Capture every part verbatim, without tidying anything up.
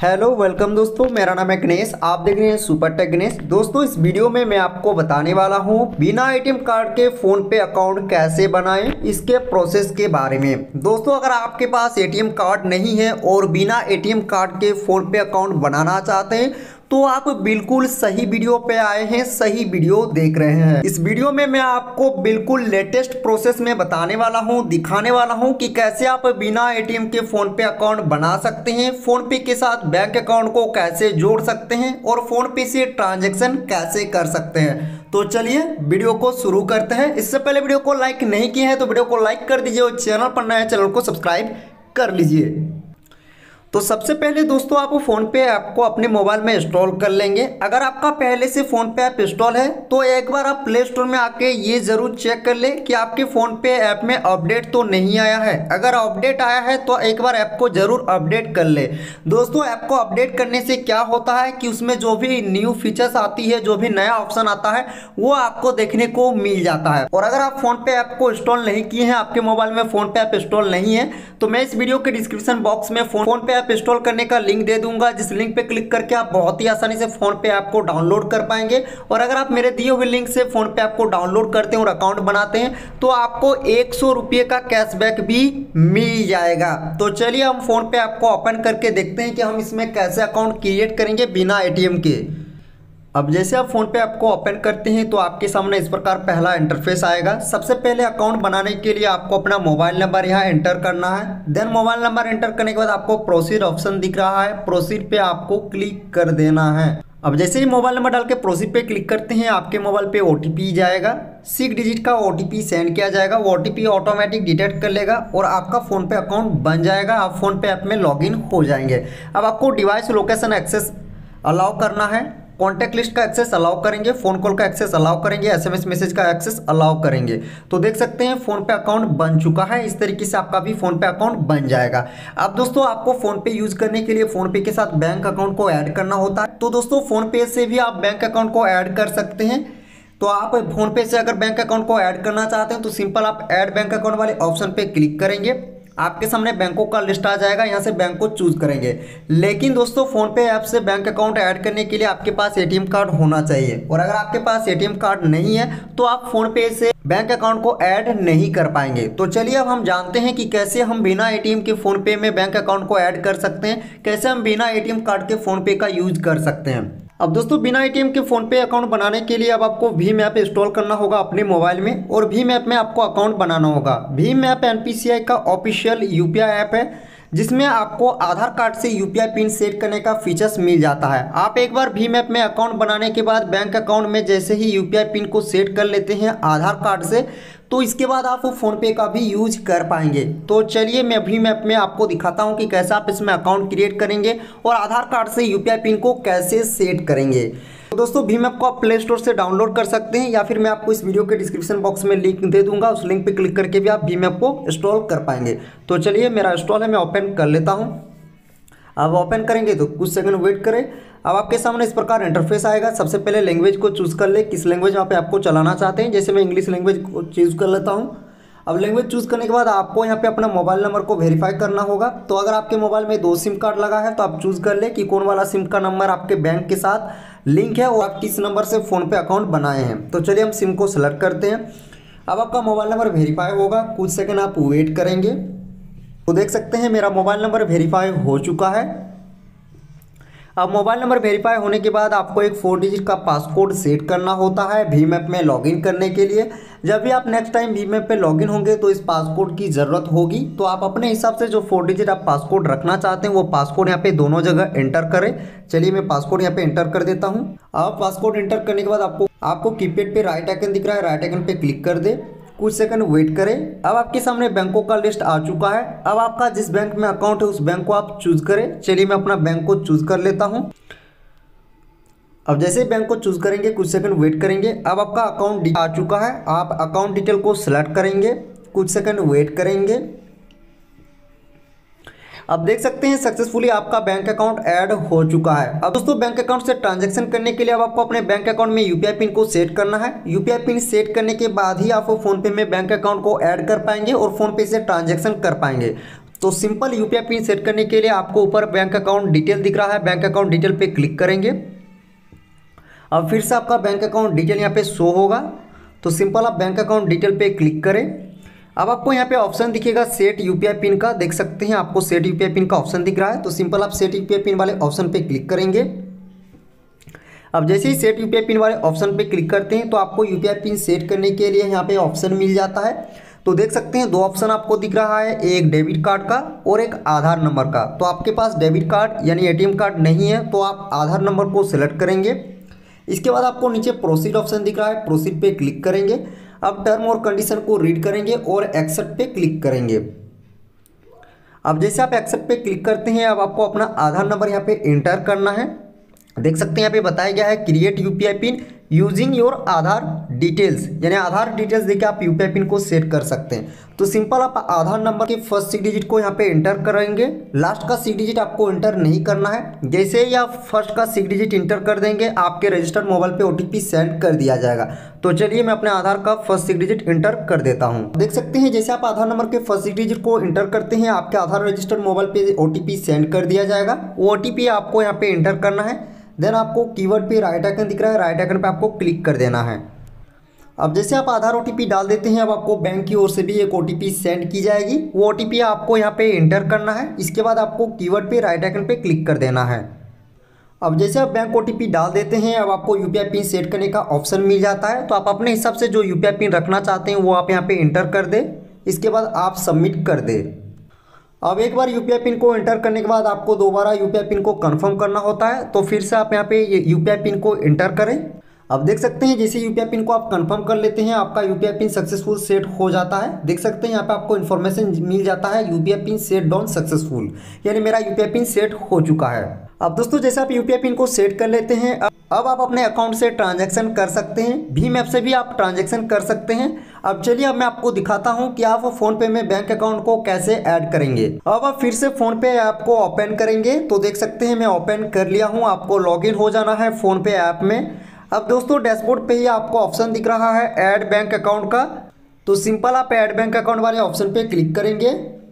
Hello welcome दोस्तों, मेरा नाम है गणेश। आप देख रहे हैं सुपर टेक गणेश। दोस्तों इस वीडियो में मैं आपको बताने वाला हूं बिना एटीएम कार्ड के फ़ोन पे अकाउंट कैसे बनाएं, इसके प्रोसेस के बारे में। दोस्तों अगर आपके पास एटीएम कार्ड नहीं है और बिना एटीएम कार्ड के फ़ोन पे अकाउंट बनाना चाहते हैं तो आप बिल्कुल सही वीडियो पे आए हैं, सही वीडियो देख रहे हैं। इस वीडियो में मैं आपको बिल्कुल लेटेस्ट प्रोसेस में बताने वाला हूं, दिखाने वाला हूं कि कैसे आप बिना एटीएम के फोन पे अकाउंट बना सकते हैं, फोन पे के साथ बैंक अकाउंट को कैसे जोड़ सकते हैं और फोन पे से ट्रांजैक्शन कैसे कर सकते हैं। तो चलिए वीडियो को शुरू करते हैं। इससे पहले वीडियो को लाइक नहीं किए हैं तो वीडियो को लाइक कर दीजिए और चैनल पर नए चैनल को सब्सक्राइब कर लीजिए। तो सबसे पहले दोस्तों आप फ़ोन पे ऐप को अपने मोबाइल में इंस्टॉल कर लेंगे। अगर आपका पहले से फ़ोन पे ऐप इंस्टॉल है तो एक बार आप प्ले स्टोर में आके ये ज़रूर चेक कर लें कि आपके फ़ोन पे ऐप में अपडेट तो नहीं आया है। अगर अपडेट आया है तो एक बार ऐप को ज़रूर अपडेट कर ले। दोस्तों ऐप को अपडेट करने से क्या होता है कि उसमें जो भी न्यू फीचर्स आती है, जो भी नया ऑप्शन आता है वो आपको देखने को मिल जाता है। और अगर आप फ़ोन पे ऐप को इंस्टॉल नहीं किए हैं, आपके मोबाइल में फ़ोन पे ऐप इंस्टॉल नहीं है, तो मैं इस वीडियो के डिस्क्रिप्शन बॉक्स में फ़ोन पे इंस्टॉल करने का लिंक दे दूंगा, जिस लिंक पे क्लिक करके आप बहुत ही आसानी से फोन पे ऐप को डाउनलोड कर पाएंगे। और अगर आप मेरे दिए हुए लिंक से फोन पे ऐप को डाउनलोड करते हैं और अकाउंट बनाते हैं तो आपको एक सौ रुपये का कैशबैक भी मिल जाएगा। तो चलिए हम फोन पे ऐप को ओपन करके देखते हैं कि हम इसमें कैसे अकाउंट क्रिएट करेंगे बिना एटीएम के। अब जैसे आप फ़ोन पे ऐप को ओपन करते हैं तो आपके सामने इस प्रकार पहला इंटरफेस आएगा। सबसे पहले अकाउंट बनाने के लिए आपको अपना मोबाइल नंबर यहाँ एंटर करना है। देन मोबाइल नंबर एंटर करने के बाद आपको प्रोसीड ऑप्शन दिख रहा है, प्रोसीड पे आपको क्लिक कर देना है। अब जैसे ही मोबाइल नंबर डाल के प्रोसीड पे क्लिक करते हैं आपके मोबाइल पे ओटीपी जाएगा, सिक्स डिजिट का ओटीपी सेंड किया जाएगा। वो ओटीपी ऑटोमेटिक डिटेक्ट कर लेगा और आपका फ़ोन पे अकाउंट बन जाएगा। आप फ़ोन पे ऐप में लॉगिन हो जाएंगे। अब आपको डिवाइस लोकेशन एक्सेस अलाउ करना है, कॉन्टैक्ट लिस्ट का एक्सेस अलाउ करेंगे, फ़ोन कॉल का एक्सेस अलाउ करेंगे, एसएमएस मैसेज का एक्सेस अलाउ करेंगे। तो देख सकते हैं फ़ोन पे अकाउंट बन चुका है। इस तरीके से आपका भी फ़ोन पे अकाउंट बन जाएगा। अब दोस्तों आपको फ़ोन पे यूज़ करने के लिए फ़ोन पे के साथ बैंक अकाउंट को ऐड करना होता है। तो दोस्तों फ़ोन पे से भी आप बैंक अकाउंट को ऐड कर सकते हैं। तो आप फ़ोन पे से अगर बैंक अकाउंट को ऐड करना चाहते हैं तो सिंपल आप ऐड बैंक अकाउंट वाले ऑप्शन पे क्लिक करेंगे, आपके सामने बैंकों का लिस्ट आ जाएगा, यहाँ से बैंक को चूज करेंगे। लेकिन दोस्तों फ़ोन पे ऐप से बैंक अकाउंट ऐड करने के लिए आपके पास एटीएम कार्ड होना चाहिए। और अगर आपके पास एटीएम कार्ड नहीं है तो आप फ़ोन पे से बैंक अकाउंट को ऐड नहीं कर पाएंगे। तो चलिए अब हम जानते हैं कि कैसे हम बिना एटीएम के फ़ोन पे में बैंक अकाउंट को ऐड कर सकते हैं, कैसे हम बिना एटीएम कार्ड के फ़ोन पे का यूज कर सकते हैं। अब दोस्तों बिना एटीएम के फ़ोन पे अकाउंट बनाने के लिए अब आपको भीम ऐप इंस्टॉल करना होगा अपने मोबाइल में और भीम ऐप में आपको अकाउंट बनाना होगा। भीम ऐप एनपीसीआई का ऑफिशियल यूपीआई ऐप है जिसमें आपको आधार कार्ड से यूपीआई पिन सेट करने का फीचर्स मिल जाता है। आप एक बार भीम ऐप में अकाउंट बनाने के बाद बैंक अकाउंट में जैसे ही यूपीआई पिन को सेट कर लेते हैं आधार कार्ड से तो इसके बाद आप फ़ोन पे का भी यूज कर पाएंगे। तो चलिए मैं भीम ऐप में आपको दिखाता हूं कि कैसे आप इसमें अकाउंट क्रिएट करेंगे और आधार कार्ड से यूपीआई पिन को कैसे सेट करेंगे। तो दोस्तों भीम ऐप को आप प्ले स्टोर से डाउनलोड कर सकते हैं या फिर मैं आपको इस वीडियो के डिस्क्रिप्शन बॉक्स में लिंक दे दूंगा, उस लिंक पे क्लिक करके भी आप भीम ऐप को इंस्टॉल कर पाएंगे। तो चलिए मेरा इंस्टॉल है, मैं ओपन कर लेता हूँ। अब ओपन करेंगे तो कुछ सेकंड वेट करें। अब आपके सामने इस प्रकार इंटरफेस आएगा। सबसे पहले लैंग्वेज को चूज़ कर ले, किस लैंग्वेज में पे आपको चलाना चाहते हैं। जैसे मैं इंग्लिश लैंग्वेज को चूज़ कर लेता हूँ। अब लैंग्वेज चूज़ करने के बाद आपको यहाँ पे अपना मोबाइल नंबर को वेरीफाई करना होगा। तो अगर आपके मोबाइल में दो सिम कार्ड लगा है तो आप चूज़ कर ले कि कौन वाला सिम का नंबर आपके बैंक के साथ लिंक है और आप किस नंबर से फ़ोन पे अकाउंट बनाए हैं। तो चलिए हम सिम को सेलेक्ट करते हैं। अब आपका मोबाइल नंबर वेरीफाई होगा, कुछ सेकेंड आप वेट करेंगे। तो देख सकते हैं मेरा मोबाइल नंबर वेरीफाई हो चुका है। अब मोबाइल नंबर वेरीफाई होने के बाद आपको एक फोर डिजिट का पासकोड सेट करना होता है भीम ऐप में लॉगिन करने के लिए। जब भी आप नेक्स्ट टाइम भीम ऐप पे लॉगिन होंगे तो इस पासकोड की ज़रूरत होगी। तो आप अपने हिसाब से जो फोर डिजिट आप पासकोड रखना चाहते हैं वो पासकोड यहाँ पे दोनों जगह एंटर करें। चलिए मैं पासकोड यहाँ पे एंटर कर देता हूँ। अब पासकोड एंटर करने के बाद आपको आपको कीपैड पे राइट आइकन दिख रहा है, राइट आइकन पे क्लिक कर दे, कुछ सेकंड वेट करें। अब आपके सामने बैंकों का लिस्ट आ चुका है। अब आपका जिस बैंक में अकाउंट है उस बैंक को आप चूज करें। चलिए मैं अपना बैंक को चूज कर लेता हूं। अब जैसे बैंक को चूज करेंगे कुछ सेकंड वेट करेंगे। अब आपका अकाउंट आ चुका है। आप अकाउंट डिटेल को सिलेक्ट करेंगे, कुछ सेकंड वेट करेंगे। अब देख सकते हैं सक्सेसफुली आपका बैंक अकाउंट ऐड हो चुका है। अब दोस्तों बैंक अकाउंट से ट्रांजैक्शन करने के लिए अब आपको अपने बैंक अकाउंट में यूपीआई पिन को सेट करना है। यूपीआई पिन सेट करने के बाद ही आप फोन पे में बैंक अकाउंट को ऐड कर पाएंगे और फोन पे से ट्रांजैक्शन कर पाएंगे। तो सिंपल यूपीआई पिन सेट करने के लिए आपको ऊपर बैंक अकाउंट डिटेल दिख रहा है, बैंक अकाउंट डिटेल पे क्लिक करेंगे। अब फिर से आपका बैंक अकाउंट डिटेल यहाँ पे शो होगा, तो सिंपल आप बैंक अकाउंट डिटेल पे क्लिक करें। अब आपको यहाँ पे ऑप्शन दिखेगा सेट यूपीआई पिन का, देख सकते हैं आपको सेट यूपीआई पिन का ऑप्शन दिख रहा है। तो सिंपल आप सेट यूपीआई पिन वाले ऑप्शन पे क्लिक करेंगे। अब जैसे ही सेट यूपीआई पिन वाले ऑप्शन पे क्लिक करते हैं तो आपको यूपीआई पिन सेट करने के लिए यहाँ पे ऑप्शन मिल जाता है। तो देख सकते हैं दो ऑप्शन आपको दिख रहा है, एक डेबिट कार्ड का और एक आधार नंबर का। तो आपके पास डेबिट कार्ड यानी एटीएम कार्ड नहीं है तो आप आधार नंबर को सिलेक्ट करेंगे। इसके बाद आपको नीचे प्रोसीड ऑप्शन दिख रहा है, प्रोसीड पे क्लिक करेंगे। अब टर्म और कंडीशन को रीड करेंगे और एक्सेप्ट पे क्लिक करेंगे। अब जैसे आप एक्सेप्ट पे क्लिक करते हैं, अब आपको अपना आधार नंबर यहाँ पे एंटर करना है। देख सकते हैं यहाँ पे बताया गया है create UPI pin using your Aadhaar details, यानी आधार डिटेल्स देके आप यूपीआई पिन को सेट कर सकते हैं। तो सिंपल आप आधार नंबर के फर्स्ट सिक्स डिजिट को यहाँ पे एंटर करेंगे, लास्ट का सिक्स डिजिट आपको एंटर नहीं करना है। जैसे ही आप फर्स्ट का सिक्स डिजिट एंटर कर देंगे आपके रजिस्टर्ड मोबाइल पे ओटीपी सेंड कर दिया जाएगा। तो चलिए मैं अपने आधार का फर्स्ट सिक्स डिजिट एंटर कर देता हूँ। देख सकते हैं जैसे आप आधार नंबर के फर्स्ट सिक्स डिजिट को एंटर करते हैं आपके आधार रजिस्टर्ड मोबाइल पे ओटीपी सेंड कर दिया जाएगा। वो ओटीपी आपको यहाँ पे एंटर करना है। देन आपको कीवर्ड पे राइट आइकन दिख रहा है, राइट आइकन पे आपको क्लिक कर देना है। अब जैसे आप आधार ओटीपी डाल देते हैं, अब आपको बैंक की ओर से भी एक ओटीपी सेंड की जाएगी। वो ओटीपी आपको यहाँ पे एंटर करना है। इसके बाद आपको कीवर्ड पे राइट आइकन पे क्लिक कर देना है। अब जैसे आप बैंक ओटीपी डाल देते हैं, अब आपको यूपीआई पिन सेट करने का ऑप्शन मिल जाता है। तो आप अपने हिसाब से जो यूपीआई पिन रखना चाहते हैं वो आप यहाँ पे एंटर कर दे। इसके बाद आप सबमिट कर दे। अब एक बार यूपीआई पिन को एंटर करने के बाद आपको दोबारा यूपीआई पिन को कंफर्म करना होता है। तो फिर से आप यहाँ पे यूपीआई पिन को एंटर करें। अब देख सकते हैं जैसे यूपीआई पिन को आप कंफर्म कर लेते हैं आपका यूपीआई पिन सक्सेसफुल सेट हो जाता है। देख सकते हैं यहाँ पे आपको इन्फॉर्मेशन मिल जाता है UPI pin set down successful, यानी मेरा यूपीआई पिन सेट हो चुका है। अब दोस्तों जैसे आप यूपीआई पिन को सेट कर लेते हैं, अब आप अपने अकाउंट से ट्रांजैक्शन कर सकते हैं। भीम ऐप से भी आप ट्रांजैक्शन कर सकते हैं। अब चलिए अब मैं आपको दिखाता हूं कि आप फोन पे में बैंक अकाउंट को कैसे ऐड करेंगे। अब आप फिर से फोन पे ऐप को ओपन करेंगे। तो देख सकते हैं मैं ओपन कर लिया हूं। आपको लॉगिन हो जाना है फोन पे ऐप में। अब दोस्तों डैशबोर्ड पे ही आपको ऑप्शन दिख रहा है ऐड बैंक अकाउंट का। तो सिंपल आप ऐड बैंक अकाउंट वाले ऑप्शन पे क्लिक करेंगे।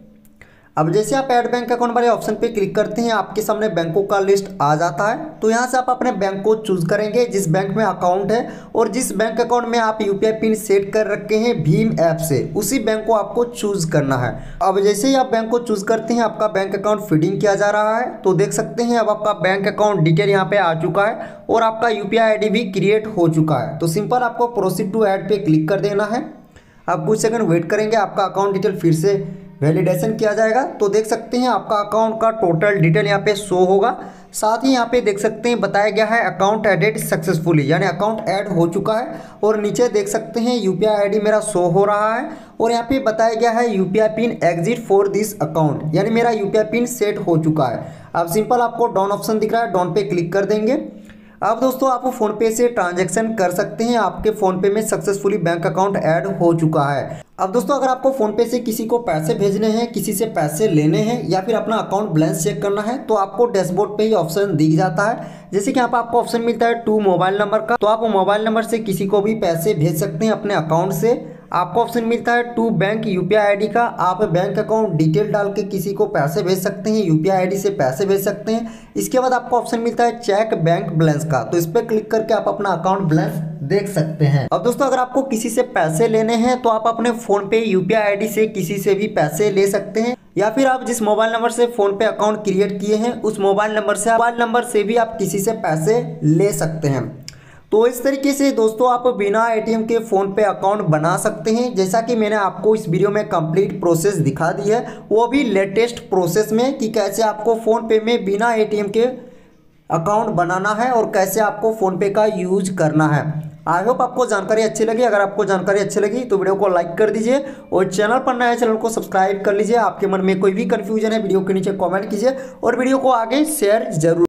अब जैसे आप ऐड बैंक अकाउंट वाले ऑप्शन पे क्लिक करते हैं आपके सामने बैंकों का लिस्ट आ जाता है। तो यहाँ से आप अपने बैंक को चूज करेंगे जिस बैंक में अकाउंट है, और जिस बैंक अकाउंट में आप यूपीआई पिन सेट कर रखे हैं भीम ऐप से, उसी बैंक को आपको चूज करना है। अब जैसे ही आप बैंक को चूज करते हैं आपका बैंक अकाउंट फीडिंग किया जा रहा है। तो देख सकते हैं अब आपका बैंक अकाउंट डिटेल यहाँ पे आ चुका है और आपका यूपीआई आई डी भी क्रिएट हो चुका है। तो सिंपल आपको प्रोसीड टू ऐड पे क्लिक कर देना है। आप कुछ सेकंड वेट करेंगे, आपका अकाउंट डिटेल फिर से वैलिडेशन किया जाएगा। तो देख सकते हैं आपका अकाउंट का टोटल डिटेल यहाँ पे शो होगा। साथ ही यहाँ पे देख सकते हैं बताया गया है अकाउंट एडेड सक्सेसफुली, यानी अकाउंट ऐड हो चुका है। और नीचे देख सकते हैं यूपीआई आईडी मेरा शो हो रहा है और यहाँ पे बताया गया है UPI pin exist for this account, यानी मेरा यूपीआई पिन सेट हो चुका है। अब सिंपल आपको डाउन ऑप्शन दिख रहा है, डाउन पे क्लिक कर देंगे। अब दोस्तों आप फोन पे से ट्रांजैक्शन कर सकते हैं। आपके फोन पे में सक्सेसफुली बैंक अकाउंट ऐड हो चुका है। अब दोस्तों अगर आपको फोन पे से किसी को पैसे भेजने हैं, किसी से पैसे लेने हैं, या फिर अपना अकाउंट बैलेंस चेक करना है, तो आपको डैशबोर्ड पे ही ऑप्शन दिख जाता है। जैसे कि यहाँ पर आपको ऑप्शन मिलता है टू मोबाइल नंबर का। तो आप मोबाइल नंबर से किसी को भी पैसे भेज सकते हैं अपने अकाउंट से। आपको ऑप्शन मिलता है टू बैंक यूपीआई आईडी का। आप बैंक अकाउंट डिटेल डाल के किसी को पैसे भेज सकते हैं, यूपीआई आईडी से पैसे भेज सकते हैं। इसके बाद आपको ऑप्शन मिलता है चेक बैंक बैलेंस का। तो इस पर क्लिक करके आप अपना अकाउंट बैलेंस देख सकते हैं। अब दोस्तों अगर आपको किसी से पैसे लेने हैं तो आप अपने फोन पे यूपीआई आईडी से किसी से भी पैसे ले सकते हैं, या फिर आप जिस मोबाइल नंबर से फोन पे अकाउंट क्रिएट किए हैं उस मोबाइल नंबर से मोबाइल नंबर से भी आप किसी से पैसे ले सकते हैं। तो इस तरीके से दोस्तों आप बिना एटीएम के फ़ोन पे अकाउंट बना सकते हैं। जैसा कि मैंने आपको इस वीडियो में कंप्लीट प्रोसेस दिखा दी है, वो भी लेटेस्ट प्रोसेस में, कि कैसे आपको फ़ोन पे में बिना एटीएम के अकाउंट बनाना है और कैसे आपको फ़ोन पे का यूज करना है। आई होप आपको जानकारी अच्छी लगी। अगर आपको जानकारी अच्छी लगी तो वीडियो को लाइक कर दीजिए और चैनल पर नया चैनल को सब्सक्राइब कर लीजिए। आपके मन में कोई भी कन्फ्यूजन है वीडियो के नीचे कमेंट कीजिए और वीडियो को आगे शेयर जरूर